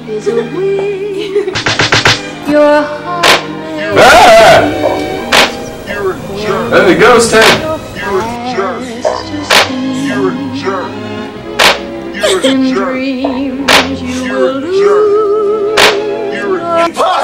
is a wish. Your heart may You're a jerk. There it goes, Ted. You're a jerk. You're a jerk. You're a in jerk. dreams you You're will a jerk. lose. You're a jerk.